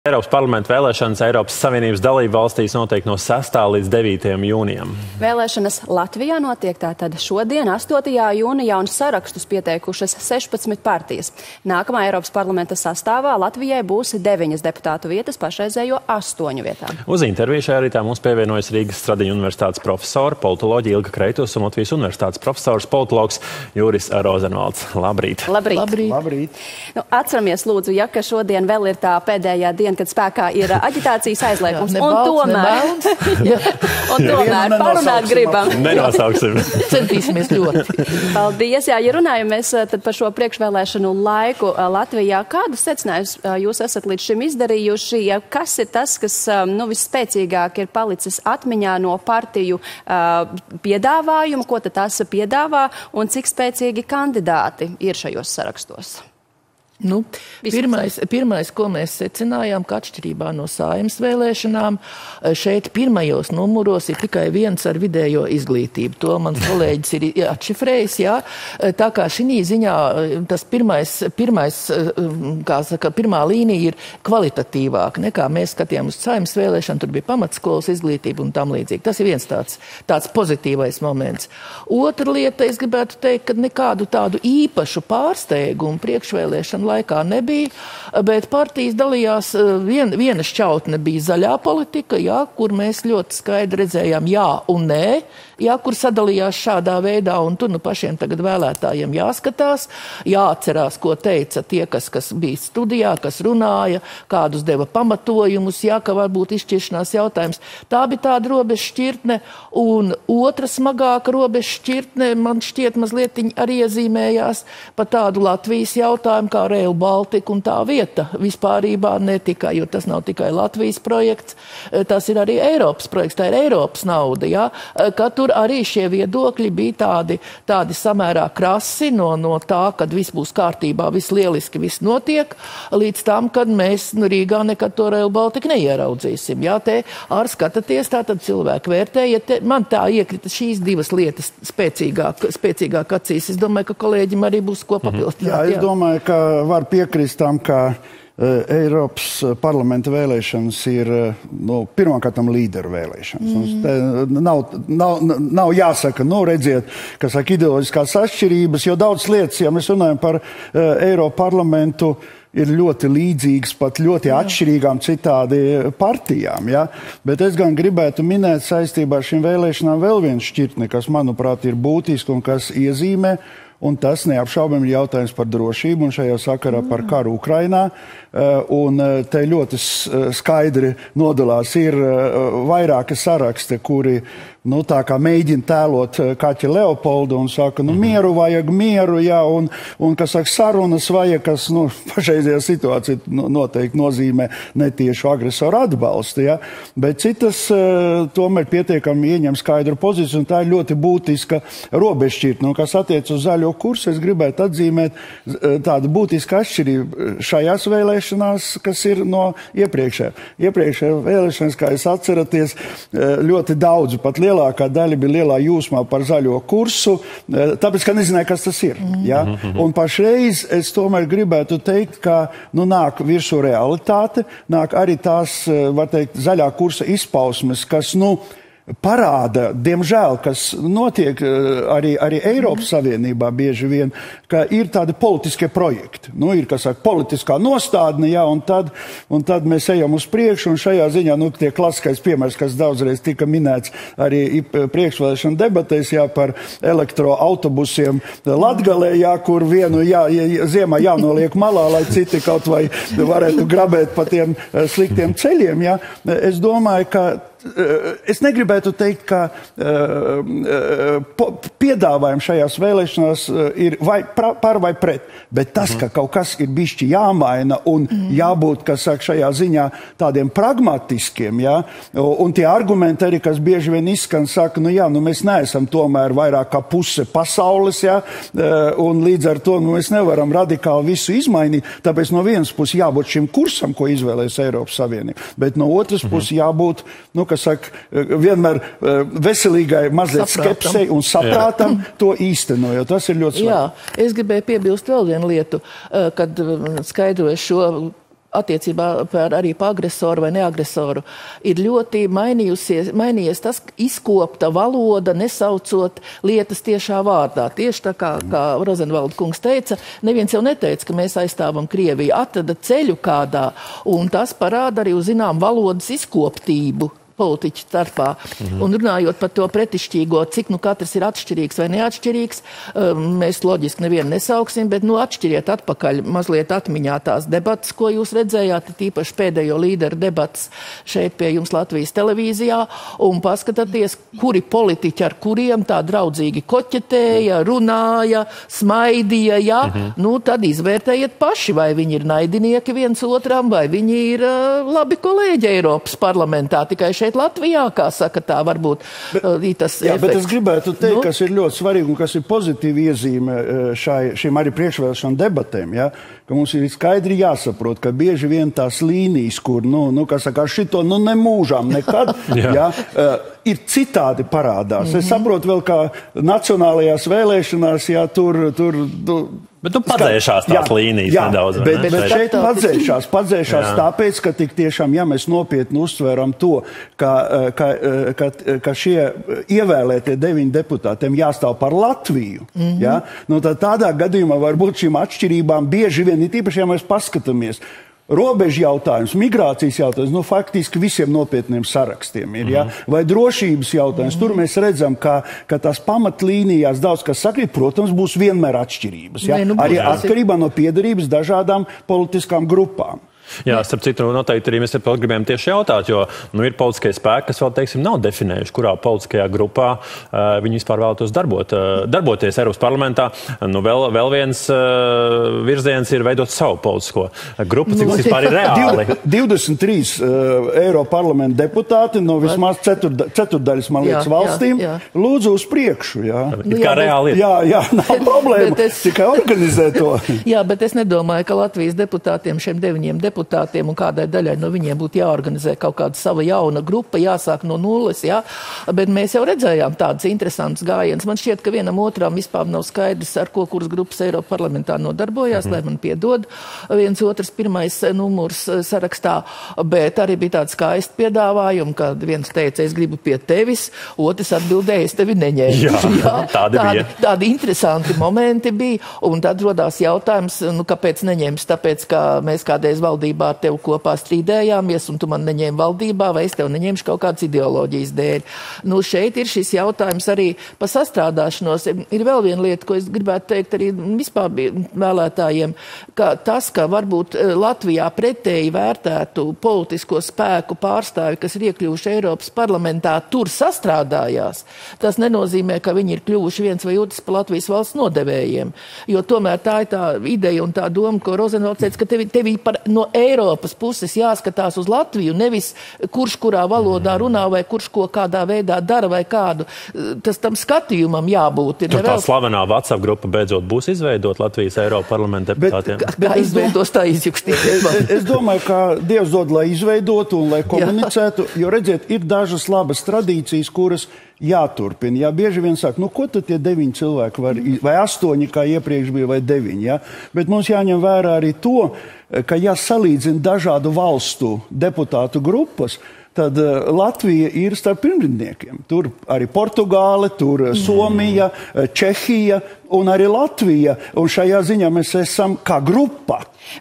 Eiropas parlamenta vēlēšanas Eiropas Savienības dalību valstīs notiek no 6. līdz 9. jūnijam. Vēlēšanas Latvijā notiek tātad šodien, 8. jūnijā, un sarakstus pieteikušas 16 partijas. Nākamā Eiropas parlamenta sastāvā Latvijai būs 9 deputātu vietas pašreizējo 8 vietām. Uz interviju šajā rītā mums pievienojas Rīgas Stradiņu universitātes profesora, politoloģija Ilga Kreitus un Latvijas universitātes profesors, politologs Juris Rozenvalds. Labrīt! Labrīt! Labrīt. Labrīt. Atceramies, lūdzu, ja ka šodien vēl ir tā pēdējā diena, kad spēkā ir aģitācijas aizliegums. Tomēr parunāt gribam. Nenosauksim. Centīsimies ļoti. Paldies. Jā, ja runājam mēs tad par šo priekšvēlēšanu laiku Latvijā, kādus secinājumus jūs esat līdz šim izdarījuši? Kas ir tas, kas visspēcīgāk ir palicis atmiņā no partiju piedāvājumu, ko tad tās piedāvā un cik spēcīgi kandidāti ir šajos sarakstos? Pirmais, ko mēs secinājām, ka atšķirībā no Saeimas vēlēšanām, šeit pirmajos numuros ir tikai viens ar vidējo izglītību. To mans kolēģis ir atšifrējis, jā. Tā kā šī ziņā tas pirmā līnija ir kvalitatīvāka nekā mēs skatījām uz Saeimas vēlēšanu, tur bija pamatskolas izglītība un tam līdzīgi. Tas ir viens tāds pozitīvais moments. Otra lieta, es gribētu teikt, ka nekādu tādu īpašu pārsteigumu priekšvēlēšanu laikā nebija, bet partijas dalījās, viena šķautne bija zaļā politika, jā, kur mēs ļoti skaidri redzējām jā un nē, jā, kur sadalījās šādā veidā, un tur pašiem tagad vēlētājiem jāskatās, jāatcerās, ko teica tie, kas bija studijā, kas runāja, kādus deva pamatojumus, jā, ka varbūt izšķiršanās jautājums. Tā bija tāda robežšķirtne, un otra smagāka robežšķirtne, man šķiet mazliet arī iezīmējās pa tādu Latvijas jautājumu, kā Rail Baltica un tā vieta vispārībā ne tikai, jo tas nav tikai Latvijas projekts, tas ir arī Eiropas projekts, tā ir Eiropas nauda, jā, ka tur arī šie viedokļi bija tādi samērā krasi no tā, kad viss būs kārtībā, viss lieliski, viss notiek, līdz tam, kad mēs Rīgā nekad to Rail Baltica neieraudzīsim. Jā, te skatāties, tātad cilvēku vērtēja, man tā iekrita šīs divas lietas spēcīgāk acīs. Es domāju, ka kolēģim arī būs ko papildināt. Jā, es domāju, ka var piekrist tam, ka Eiropas parlamenta vēlēšanas ir pirmkārtam līderu vēlēšanas. Nav jāsaka, redziet, kas saka ideoloģiskās atšķirības, jo daudz lietas, ja mēs runājam par Eiropas parlamentu, ir ļoti līdzīgas, pat ļoti atšķirīgām citādi partijām. Ja? Bet es gan gribētu minēt saistībā ar šīm vēlēšanām vēl vienu šķirtni, kas, manuprāt, ir būtiski un kas iezīmē, un tas neapšaubami ir jautājums par drošību un šajā sakarā par karu Ukrainā. Un te ļoti skaidri nodalās ir vairāki saraksti, kuri tā kā mēģina tēlot Kaķi Leopoldu un saka, mieru vajag mieru, jā, un kas saka, sarunas vajag, kas, pašreizajā situācija noteikti nozīmē netiešu agresoru atbalstu, jā, bet citas tomēr pietiekami ieņem skaidru pozīciju, un tā ir ļoti būtiska robežšķirtne, kas attiec uz zaļo kursu, es gribētu atzīmēt tādu būtisku atšķirību šajās vēlēšanās, kas ir no iepriekšējā. Iepriekšējā vēlēšanas, kā jūs atceraties, ļoti daudz, pat lielākā daļa bija lielā jūsmā par zaļo kursu, tāpēc, ka nezināja, kas tas ir. Ja? Un pašreiz es tomēr gribētu teikt, ka nāk virsū realitāte, nāk arī tās, var teikt, zaļā kursa izpausmes, kas, parāda, diemžēl, kas notiek arī Eiropas Savienībā bieži vien, ka ir tādi politiskie projekti. Ir, kas saka, politiskā nostādne, jā, un tad mēs ejam uz priekšu, un šajā ziņā, tie klasiskais piemērs, kas daudzreiz tika minēts arī priekšvēlēšana debatēs, jā, par elektroautobusiem Latgalē, jā, kur vienu ziemā jānoliek malā, lai citi kaut vai varētu grabēt pa tiem sliktiem ceļiem, jā. Es domāju, ka es negribētu teikt, ka piedāvājumi šajās vēlēšanās ir vai par vai pret, bet tas, ka kaut kas ir bišķi jāmaina un jābūt, kas saka, šajā ziņā tādiem pragmatiskiem, jā, un tie argumenti arī, kas bieži vien izskan, saka, mēs neesam tomēr vairāk kā puse pasaules, jā, un līdz ar to mēs nevaram radikāli visu izmainīt, tāpēc no vienas puses jābūt šim kursam, ko izvēlēs Eiropas Savienība, bet no otras puses jābūt, kas saka, vienmēr veselīgai mazliet skepsei un saprātam to īstenojot. Tas ir ļoti svarīgi. Jā, es gribēju piebilst vēl vienu lietu, kad skaidroju šo attiecībā arī par agresoru vai neagresoru, ir ļoti mainījies tas, izkopta valoda, nesaucot lietas tiešā vārdā. Tieši tā kā Rozenvalda kungs teica, neviens jau neteica, ka mēs aizstāvam Krieviju, atrada ceļu kādā, un tas parāda arī uz zinām valodas izkoptību politiķu starpā. Un runājot par to pretišķīgo, cik katrs ir atšķirīgs vai neatšķirīgs, mēs loģiski nevienu nesauksim, bet atšķiriet atpakaļ mazliet atmiņā tās debatas, ko jūs redzējāt, tīpaši pēdējo līderu debatas šeit pie jums Latvijas televīzijā, un paskatieties, kuri politiķi ar kuriem tā draudzīgi koķetēja, runāja, smaidīja, ja? Tad izvērtējiet paši, vai viņi ir naidinieki viens otram, vai viņi ir labi kolēģi Eiropas parlamentā, tikai šeit Latvijā, kā saka, tā varbūt tas efekts. Bet es gribētu teikt, kas ir ļoti svarīgi un kas ir pozitīvi iezīme šīm arī priekšvēlēšanu debatēm, ja? Ka mums ir skaidri jāsaprot, ka bieži vien tās līnijas, kur, kas saka, šito, nemūžām nekad, ja, ir citādi parādās. Es saprotu vēl, kā nacionālajās vēlēšanās, ja tur bet padzēšās tās līnijas nedaudz. Bet šeit padzēšās tāpēc, ka tik tiešām, ja mēs nopietni uztveram to, ka šie ievēlētie 9 deputātiem jāstāv par Latviju, ja, tad tādā gadījumā varbūt šīm atšķirībām bieži vien, ir īpaši, ja mēs paskatāmies, robežu jautājums, migrācijas jautājums, faktiski visiem nopietniem sarakstiem ir, ja? Vai drošības jautājums. Tur mēs redzam, ka tās pamatlīnijās daudz kas sakrīt, protams, būs vienmēr atšķirības, ja? Arī atkarībā no piederības dažādām politiskām grupām. Jā, starp citu, noteikti arī mēs gribējām tieši jautāt, jo ir politiskie spēki, kas vēl, teiksim, nav definējuši, kurā politiskajā grupā viņi vispār vēlētos darboties Eiropas parlamentā. Vēl viens virziens ir veidot savu politisko grupu, cik tas vispār ir reāli. 23 Eiropas parlamenta deputāti no vismaz ceturdaļas, man liekas, valstīm lūdzu uz priekšu. Jā. Kā reāli ir. Jā, nav problēma, tikai organizē to. Jā, bet es nedomāju, ka Latvijas deputātiem, šiem 9 deputātiem un kādai daļai no viņiem būtu jāorganizē kaut kāda sava jauna grupa, jāsāk no nulles, jā. Bet mēs jau redzējām tādas interesantas gājienas. Man šķiet, ka vienam otram vispār nav skaidrs, ar ko kuras grupas Eiropa parlamentā nodarbojās, lai man piedod viens otrs pirmais numurs sarakstā, bet arī bija tāds skaisti piedāvājumi, kad viens teica, es gribu pie tevis, otrs atbildēja, es tevi neņēmu. Tādi interesanti momenti bija, un tad rodās jautājums, kāpēc neņems, tāpēc, ka mēs kādreiz valdībā ar tevi kopā strīdējāmies, un tu man neņēmi valdībā, vai es tev neņemšu kaut kādas ideoloģijas dēļ. Šeit ir šis jautājums arī par sastrādāšanos. Ir vēl viena lieta, ko es gribētu teikt arī vispār vēlētājiem, ka tas, ka varbūt Latvijā pretēji vērtētu politisko spēku pārstāvi, kas ir iekļuvuši Eiropas parlamentā, tur sastrādājās, tas nenozīmē, ka viņi ir kļuvuši viens vai otrs par Latvijas valsts nodevējiem. Jo tomēr tā ir tā ideja un tā doma, ko Rozenvalds teica, ka tevi no Eiropas puses jāskatās uz Latviju, nevis kurš kurā valodā runā vai kurš ko kādā veidā dara vai kādu. Tas tam skatījumam jābūt. Tur tā slavenā WhatsApp grupa beidzot būs izveidot Latvijas Eiropas parlamenta deputātiem. Kā izveidos, tā izjukstīt. Es domāju, ka Dievs dod, lai izveidotu un lai komunicētu, jo redziet, ir dažas labas tradīcijas, kuras jāturpina. Jā, bieži vien saka, ko tad tie 9 cilvēki var, vai 8, kā iepriekš bija, vai 9, jā? Bet mums jāņem vērā arī to, ka salīdzina dažādu valstu deputātu grupas, tad Latvija ir starp pirmrindniekiem. Tur arī Portugāle, tur Somija, Čehija un arī Latvija. Un šajā ziņā mēs esam kā grupa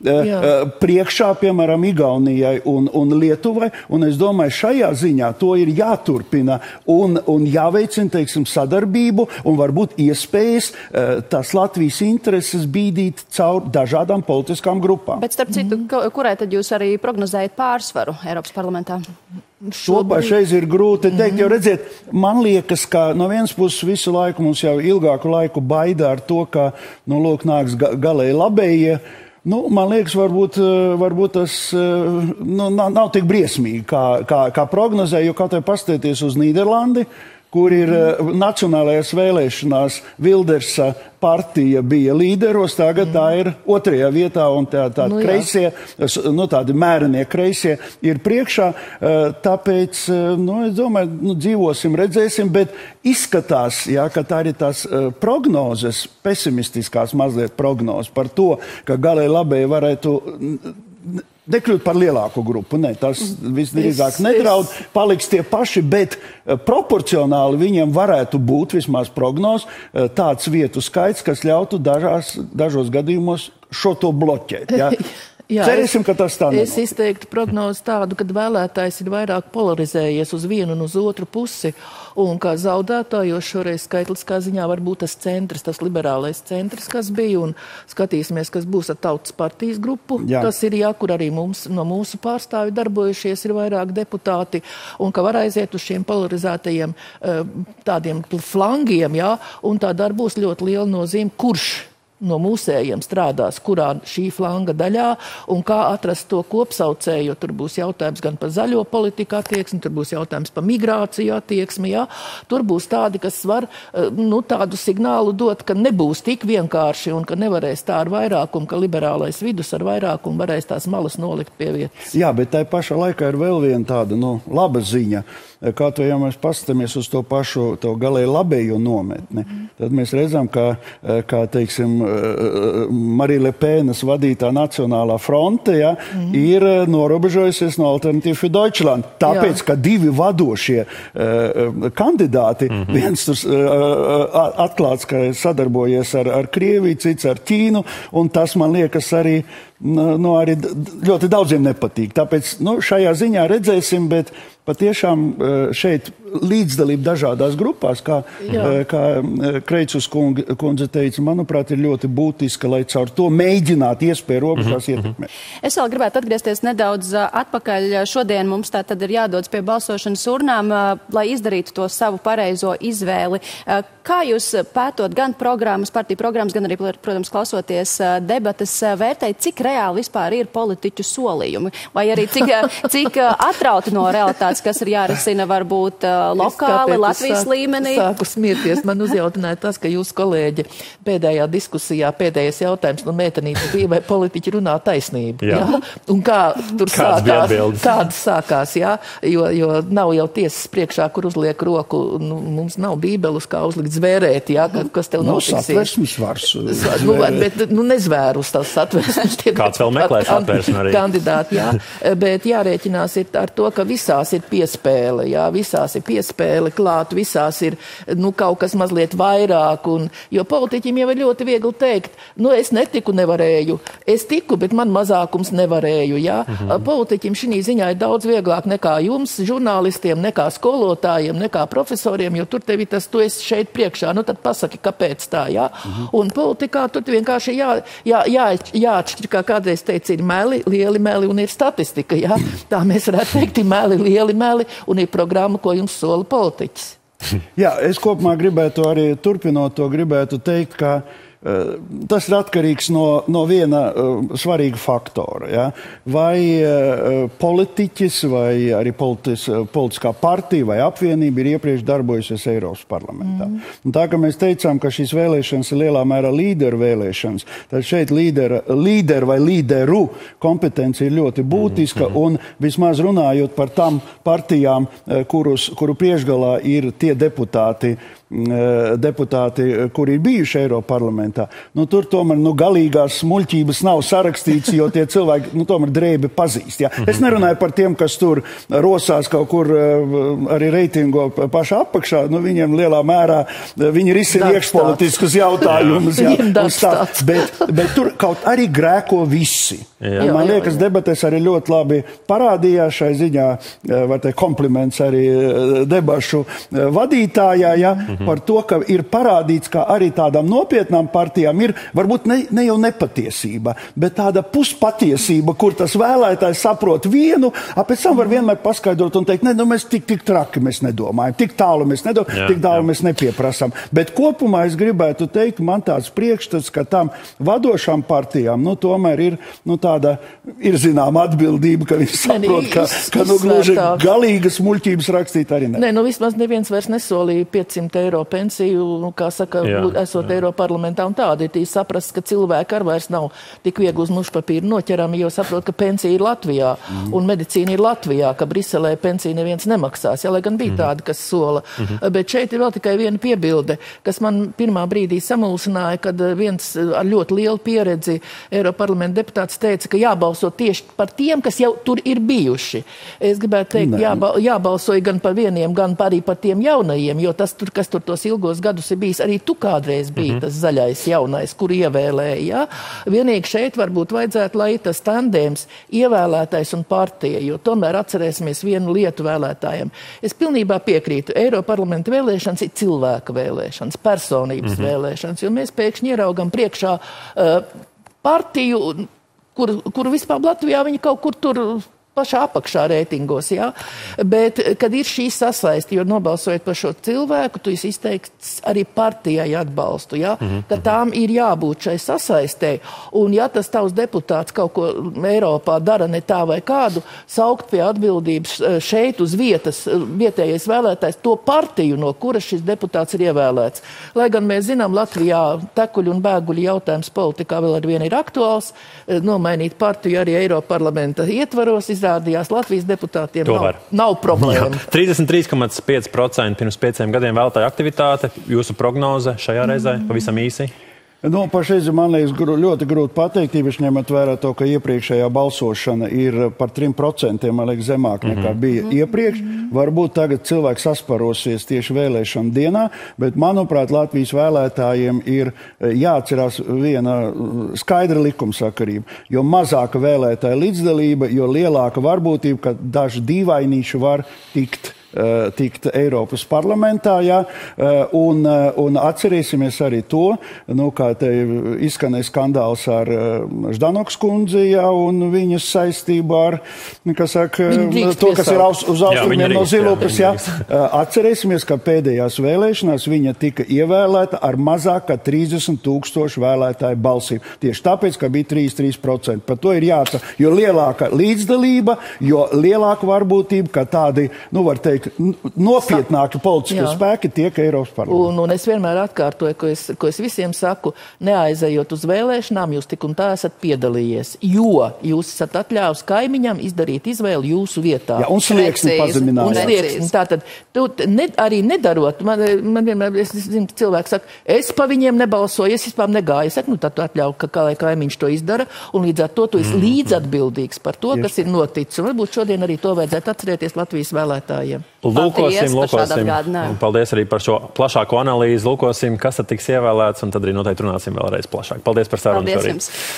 priekšā, piemēram, Igaunijai un Lietuvai. Un es domāju, šajā ziņā to ir jāturpina un jāveicina, teiksim, sadarbību un varbūt iespējas tās Latvijas intereses bīdīt caur dažādām politiskām grupām. Bet starp citu, kurai tad jūs arī prognozējat pārsvaru Eiropas parlamentā? To pašreiz ir grūti teikt, jo redziet, man liekas, ka no vienas puses visu laiku mums jau ilgāku laiku baida ar to, ka, nāks galēji labējie. Man liekas, varbūt tas nav tik briesmīgi, kā prognozē, jo kaut vai paskatieties uz Nīderlandi, kur ir nacionālajās vēlēšanās Vildersa partija bija līderos, tagad tā ir 2. vietā, un tādi kreisie, tādi mērenie kreisie ir priekšā, tāpēc, es domāju, dzīvosim, redzēsim, bet izskatās, ka tā ir tās prognozes, pesimistiskās mazliet prognozes par to, ka galēji labēji varētu nekļūt par lielāku grupu. Ne, tas visdrīzāk nedraud, paliks tie paši, bet proporcionāli viņiem varētu būt, vismaz prognoz, tāds vietu skaits, kas ļautu dažos gadījumos šo to bloķēt. Ja? Jā, cerēsim, ka tas tā es izteiktu prognozi tādu, kad vēlētājs ir vairāk polarizējies uz vienu un uz otru pusi, un kā zaudētājos šoreiz skaitliskā ziņā var būt tas centrs, tas liberālais centrs, kas bija, un skatīsimies, kas būs ar Tautas partijas grupu. Jā. Tas ir, kur arī no mūsu pārstāvi darbojušies ir vairāk deputāti, un ka var aiziet uz šiem polarizētajiem tādiem flangiem, un tā dar būs ļoti liela nozīme, kurš no mūsējiem strādās, kurā šī flanga daļā, un kā atrast to kopsaucēju, jo tur būs jautājums gan par zaļo politiku attieksmi, tur būs jautājums par migrāciju attieksmi, tur būs tādi, kas var tādu signālu dot, ka nebūs tik vienkārši un ka nevarēs tā ar vairākumu, ka liberālais vidus ar vairākumu varēs tās malas nolikt pie vietas. Jā, bet tai pašā laikā ir vēl viena tāda, laba ziņa. Kā to, ja mēs paskatāmies uz to pašu, to galēji labējo nometni, tad mēs redzam, ka teiksim, Marija Le Penas vadītā Nacionālā fronte ir norobežojusies no Alternatīva für Deutschland. Tāpēc, ka divi vadošie kandidāti, viens tur atklāts, ka sadarbojies ar Krieviju, cits ar Ķīnu, un tas, man liekas, arī ļoti daudziem nepatīk. Tāpēc šajā ziņā redzēsim, bet patiešām šeit līdzdalība dažādās grupās, kā Kreicus kundze teica, manuprāt, ir ļoti būtiska, lai caur to mēģinātu iespēju robežās ietekmēt. Es vēl gribētu atgriezties nedaudz atpakaļ. Šodien mums tā tad ir jādodas pie balsošanas urnām, lai izdarītu to savu pareizo izvēli. Kā jūs pētot gan partiju programmas, gan arī, protams, klausoties debatas, vērtēt, cik reāli vispār ir politiķu solījumi? Vai arī cik atrauti no realitātes, kas ir jārisina varbūt lokāli, Latvijas līmenī? Sāku smieties. Man uzjautināja tas, ka jūs kolēģi pēdējā diskusijā, pēdējais jautājums no meitenītes bija, vai politiķi runā taisnību. Jā. Un kā tur kādas sākās, jo nav jau tiesas priekšā, kur uzliek roku, mums nav bībelus, kā uzlikt zvērēt, kas tev notiksies. Satversmes vars. Bet nezvērus tas satversmes. Kāds vēl meklē satversmi arī. Kandidāti, bet jārēķinās ir ar to, ka visās ir piespēle, visās ir piespēle klāt, visās ir, kaut kas mazliet vairāk, jo politiķim jau ir ļoti viegli teikt, es netiku, nevarēju, es tiku, bet man mazākums nevarēju, Politiķim šī ziņā ir daudz vieglāk nekā jums, žurnālistiem, nekā skolotājiem, nekā profesoriem, jo tur tevi tas, tu esi šeit priekšā, tad pasaki, kāpēc tā, Un politikā tur vienkārši jāatšķir, kā kādreiz teica, ir meli, lieli meli un ir statistika, Tā mēs varētu teikt, ir meli, lieli meli un ir programma, ko jums sola politiķis. Jā, es kopumā gribētu arī turpinot to, gribētu teikt, ka tas ir atkarīgs no viena svarīga faktora. Vai politiķis, vai arī politiskā partija vai apvienība ir iepriekš darbojusies Eiropas parlamentā. Un tā, ka mēs teicām, ka šīs vēlēšanas ir lielā mērā līderu vēlēšanas, tad šeit līderu vai līderu kompetence ir ļoti būtiska, un vismaz runājot par tām partijām, kuru priekšgalā ir tie deputāti, kuri ir bijuši Eiropas parlamentā. Tur tomēr galīgās muļķības nav sarakstīts, jo tie cilvēki tomēr drēbi pazīst. Es nerunāju par tiem, kas tur rosās kaut kur arī reitingo pašā apakšā. Viņiem lielā mērā viņi risina iekšpolitiskus jautājumus. Bet tur kaut arī grēko visi. Man liekas, debates arī ļoti labi parādījās šai ziņā, var teikt, kompliments arī debašu vadītājā, par to, ka ir parādīts, ka arī tādām nopietnām partijām ir varbūt ne jau nepatiesība, bet tāda puspatiesība, kur tas vēlētājs saprot vienu, pēc tam var vienmēr paskaidrot un teikt, mēs tik traki mēs nedomājam, tik tālu mēs nedomājam, tik tālu mēs nepieprasam. Bet kopumā es gribētu teikt, man tāds priekšstats, ka tām vadošām partijām, tomēr ir, tāda, ir zināma atbildība, ka viņi saprot, ka gluži galīgas muļķības rakstīt arī ne. Vismaz neviens vairs nesolīja 500 eiro pensiju, kā saka, esot eiro parlamentā un tādi. Ir saprast, ka cilvēki ar vairs nav tik viegli uz mušpapīru noķerami, jo saprot, ka pensija ir Latvijā un medicīna ir Latvijā, ka Briselē pensija neviens nemaksās, lai gan bija tādi, kas sola. Bet šeit ir vēl tikai viena piebilde, kas man pirmā brīdī samulsināja, kad viens ar ļoti lielu pieredzi Eiroparlamenta deputāts teica, ka jābalso tieši par tiem, kas jau tur ir bijuši. Es gribētu teikt, jābalsoja gan par vieniem, gan arī par tiem jaunajiem, jo tas, kas tur tos ilgos gadus ir bijis, arī tu kādreiz biji tas zaļais jaunais, kur ievēlēja. Ja? Vienīgi šeit varbūt vajadzētu, lai tas tandēms ievēlētais un partija, jo tomēr atcerēsimies vienu lietu vēlētājiem. Es pilnībā piekrītu, Eiroparlamenta vēlēšanas ir cilvēka vēlēšanas, personības vēlēšanas, jo mēs pēkšņi ieraugam priekšā partiju, kuru vispār Latvijā viņi kaut kur tur pašā apakšā reitingos, jā. Bet, kad ir šī sasaisti, jo nobalsojot par šo cilvēku, tu izteikts arī partijai atbalstu, jā. Ka tām ir jābūt šai sasaistei. Un ja tas tavs deputāts kaut ko Eiropā dara ne tā vai kādu, saukt pie atbildības šeit uz vietas, vietējais vēlētājs, to partiju, no kuras šis deputāts ir ievēlēts. Lai gan mēs zinām, Latvijā tekuļu un bēguļu jautājums politikā vēl ar vienu ir aktuāls, nomainīt partiju arī Eiroparlamenta ietvaros, izrādījās Latvijas deputātiem nav problēma. 33,5% pirms 5 gadiem vēlētāju aktivitāte. Jūsu prognoze šajā reizē pavisam īsi? Pašreiz man liekas ļoti grūti pateikt, īpaši ņemot vērā to, ka iepriekšējā balsošana ir par 3%, man liekas, zemāk nekā bija iepriekš. Varbūt tagad cilvēks sasparosies tieši vēlēšana dienā, bet, manuprāt, Latvijas vēlētājiem ir jāatcerās viena skaidra likumsakarība. Jo mazāka vēlētāja līdzdalība, jo lielāka varbūtība, ka daži dīvainīši var tikt Eiropas parlamentā, jā, un atcerēsimies arī to, kā te izskanēja skandāls ar Ždanokas kundzi, jā, un viņas saistību ar, kas saka, to, kas ir uz austrumiem no Zilupes, jā. Atcerēsimies, ka pēdējās vēlēšanās viņa tika ievēlēta ar mazāk kā 30,000 vēlētāju balsīm. Tieši tāpēc, ka bija 33%. Par to ir jāatcer, jo lielāka līdzdalība, jo lielāka varbūtība, ka tādi, var teikt, nopietnāki politiskie spēki tiek Eiropas parlamentā. Un es vienmēr atkārtoju, ko es visiem saku, neaizejot uz vēlēšanām, jūs tik un tā esat piedalījies, jo jūs esat atļāvis kaimiņam izdarīt izvēli jūsu vietā. Jā, un slieksni pazeminājāt. Tātad, arī nedarot, man vienmēr, es zinu, cilvēks saka, es pa viņiem nebalsoju, es vispār negāju. Es saku, tad tu atļauj, ka lai kaimiņš to izdara, un līdz ar to tu esi līdzatbildīgs par to, kas ir noticis. Un varbūt šodien arī to vajadzētu atcerēties Latvijas vēlētājiem. Lūkosim. Paldies arī par šo plašāko analīzi. Lūkosim, kas tad tiks ievēlēts, un tad arī noteikti runāsim vēlreiz plašāk. Paldies par sarunu.